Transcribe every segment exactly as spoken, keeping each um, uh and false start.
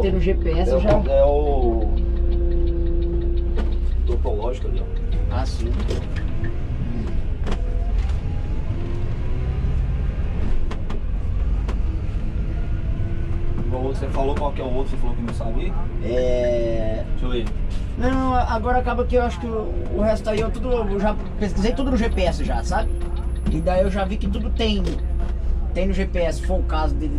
ter no G P S é, já... É o... Odontológico ali, ó. Ah, sim. Igual você falou, qual que é o outro? Você falou que não sabia? É... Deixa eu ver. Não, agora acaba que eu acho que o, o resto aí eu tudo... Eu já pesquisei tudo no G P S já, sabe? E daí eu já vi que tudo tem... Tem no G P S, se for o caso dele...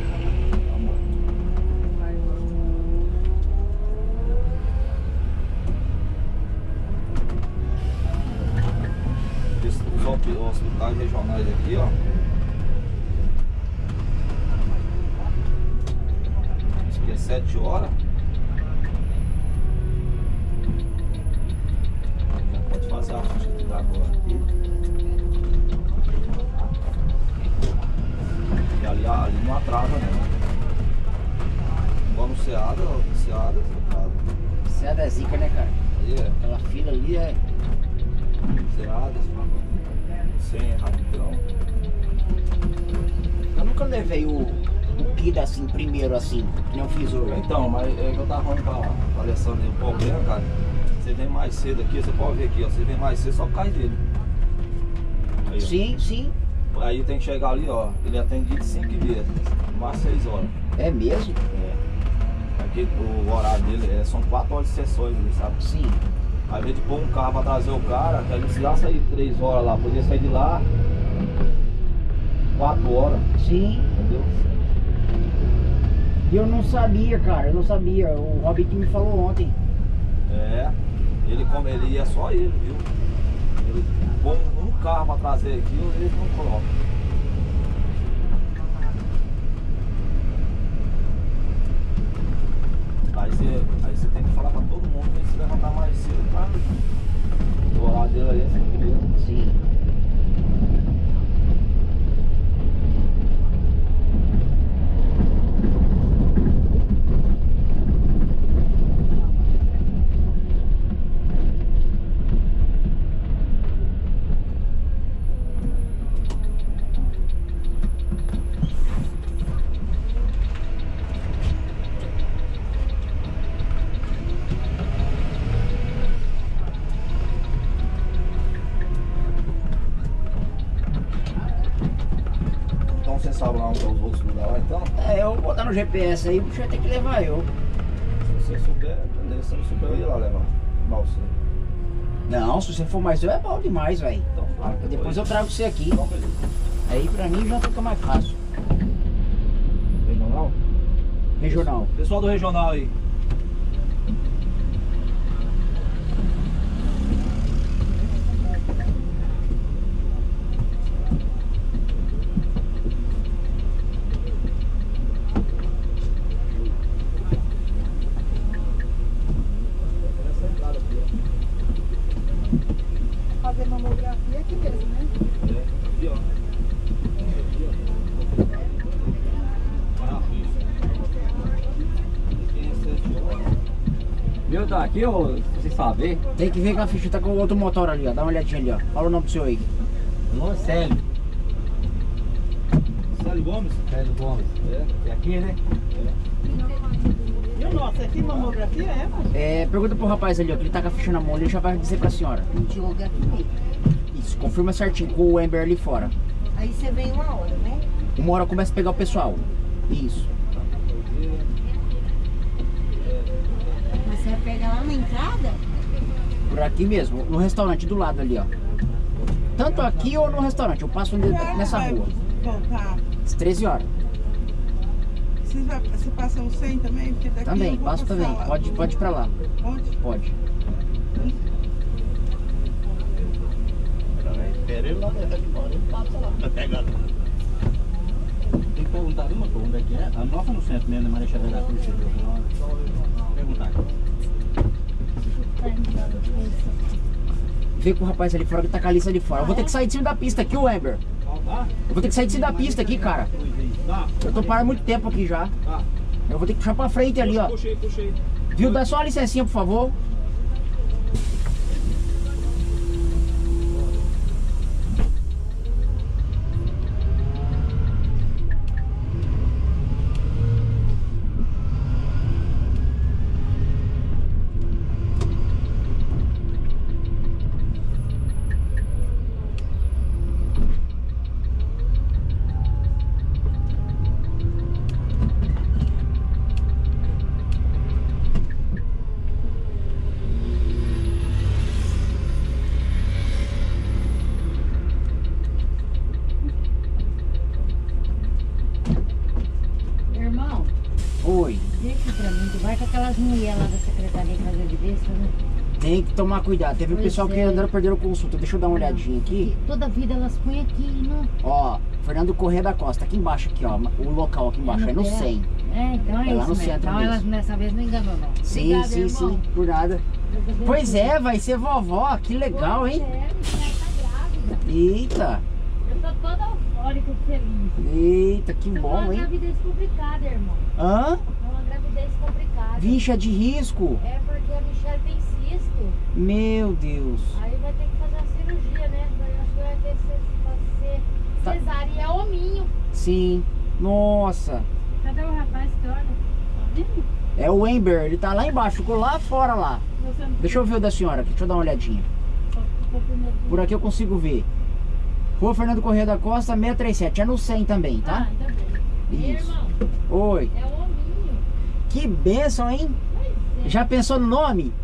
Os hospitais regionais aqui, ó. Isso aqui é sete horas. Já pode fazer a ficha que tá agora. E ali, ali não atrasa não. Igual no Seada, ó. Seada, Seada. Seada é zica, né, cara? Ali é. Aquela fila ali é... Seada, sem rapidão. Eu nunca levei o, o Kida assim, primeiro assim, que nem eu fiz hoje. Então, mas é que eu tava falando pra, pra Alessandra, o problema, cara, você vem mais cedo aqui, você pode ver aqui, ó, você vem mais cedo só por causa dele. Aí, Sim, sim. Aí tem que chegar ali, ó, ele atende de cinco e meia, mais seis horas. É mesmo? É. Aqui o horário dele é, são quatro horas de sessões, sabe? Sim. Aí, ao invés de pôr um carro pra trazer o cara, que ele se lá sair três horas lá, podia sair de lá quatro horas. Sim. Entendeu? E eu não sabia, cara, eu não sabia. O Robin que me falou ontem. É, ele, como ele ia só ele, viu? Ele põe um carro pra trazer aqui, eles não colocam. Aí você, aí você tem que falar pra todo mundo que se levantar mais cedo, tá? O horário dele aí é sempre mesmo. Sim. Você sabe lá onde é os outros lugares lá, então? É, eu vou botar no G P S aí, o bicho vai ter que levar eu. Se você souber, se não souber, eu ia lá levar. Levar você. Não, se você for mais eu é bom demais, velho. Então, claro, Depois eu trago você aqui. Então, beleza. Aí pra mim já fica mais fácil. Regional? Regional. Pessoal do regional aí. Fazer mamografia aqui mesmo, né? É, aqui ó. Aqui ó. Ah, aqui é sete horas. Meu, tá aqui, ô, você sabe? Tem que ver que a ficha tá com o outro motor ali, ó. Dá uma olhadinha ali, ó. Fala o nome do seu aí. Não, Célio. Célio Gomes? Célio Gomes. É. É aqui, né? E o nosso aqui, mamografia é, mas... É, pergunta pro rapaz ali, ó, que ele tá com a ficha na mão, ele já vai dizer pra senhora. Diogo aqui. Isso, confirma certinho com o Ember ali fora. Aí você vem uma hora, né? Uma hora começa a pegar o pessoal. Isso. Mas você vai pegar lá na entrada? Por aqui mesmo, no restaurante do lado ali, ó. Tanto aqui ou no restaurante, eu passo nessa rua. Voltar. Às treze horas. Você, vai, você passa o cem também? Porque daqui Também, eu vou passo passar também. lá. Pode, pode ir pra lá. Pode? Pode. Espera ele lá dentro de fora, ele passa lá. Vai pegar lá. Tem que perguntar ali uma coisa, onde é que é? A nossa no centro mesmo, né? Marechal da Cruz, chegou. Perguntar aqui. Vê com o rapaz ali fora que tá com a lista ali fora. Eu vou ter que sair de cima da pista aqui, o Ember. Eu vou ter que sair de cima da pista aqui, cara. Eu tô parado há muito tempo aqui já. Eu vou ter que puxar pra frente ali, ó. Puxei, puxei. Viu? Dá só uma licencinha, por favor. Tem que tomar cuidado. Teve um Pois pessoal que é. andaram perdendo consulta. Deixa eu dar uma olhadinha aqui. Toda vida elas põem aqui, não? Ó, Fernando Corrêa da Costa, aqui embaixo aqui, ó. O local aqui embaixo, é no pé. cem. É, então é, É lá isso no mesmo. centro Então mesmo. elas dessa vez não enganou, não. Sim, Obrigada, sim, irmão. sim, por nada. Pois é, vai ser vovó, que legal, hein? É, minha tá grávida. Eita, Eu tô toda eufórica e feliz. eita, que Isso é bom, uma hein? gravidez complicada, irmão. Hã? É uma gravidez complicada. Vixe, é de risco. É porque a Michelle tem cisto. Meu Deus. Aí vai ter que fazer uma cirurgia, né? Eu acho que vai ter que ser Tá. cesárea. E é hominho. Sim. Nossa. Cadê o rapaz que olha? Tá vendo? É o Ember, ele tá lá embaixo, ficou lá fora lá. Você não Deixa eu ver o da senhora aqui, deixa eu dar uma olhadinha. só ficou primeiro. Por aqui eu consigo ver. Rua Fernando Corrêa da Costa, seiscentos e trinta e sete. É no cem também, Ah, tá? ainda bem. E, Isso. irmão, Oi. é o hominho. Que bênção, hein? Pois é. Já pensou no nome?